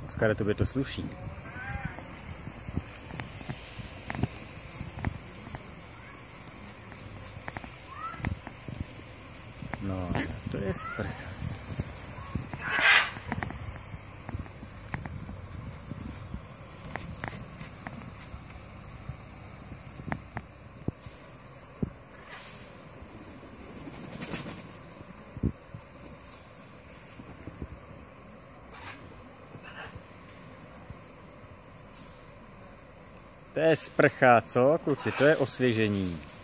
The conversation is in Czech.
Oskare, tobě to sluší. No, to je sprcha. To je sprcha, co, kluci? To je osvěžení.